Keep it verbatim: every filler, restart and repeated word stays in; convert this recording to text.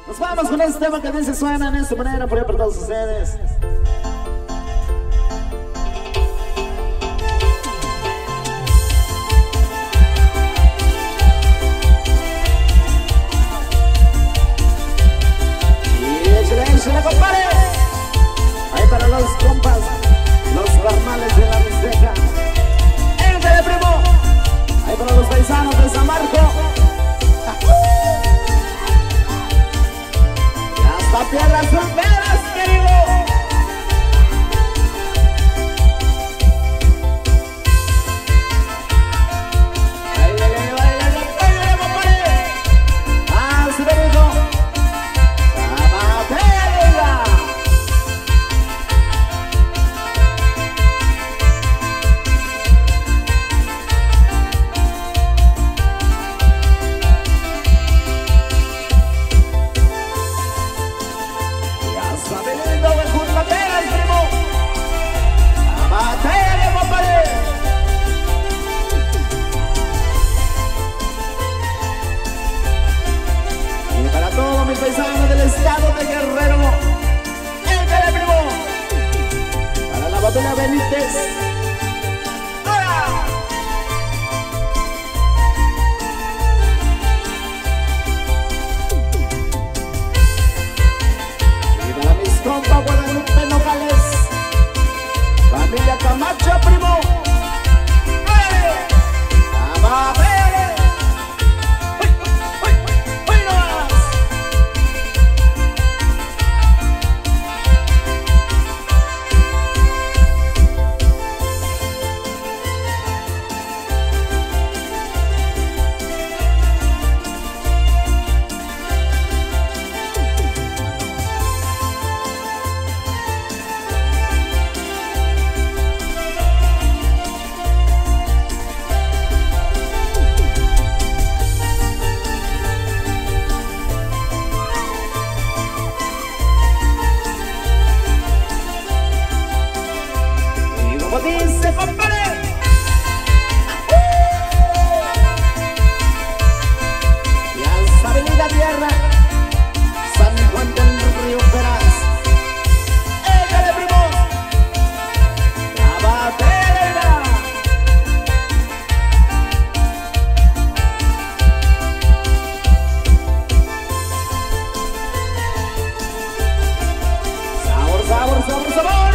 Nos vamos con este tema que dice suena en esta manera por ahí para todos ustedes. Y échale, échale, compadre. Ahí para los compas, los carnales de la Mixteca. Échale, primo. Ahí para los paisanos de San Marco. La piedra son veras, querido. Bailale, bailale, bailale, compadre. Así me dijo. ¡Sabatella! Sabelindo de Curvateras, primo. A batalla, compadre. Y para todos mis paisanos del estado de Guerrero, échale, primo. Para la batalla Benítez. ¡Ahora! Compa Guadalupe Nogales, familia Camacho, primo. ¡Eh! ¡Vamos! ¡Uy, uy, uy, uy, nomás! Dice, compadre. Y alza avenida Tierra, San Juan del Río Peraz. Échale, primo. La batalla. Sabor, sabor, sabor, sabor.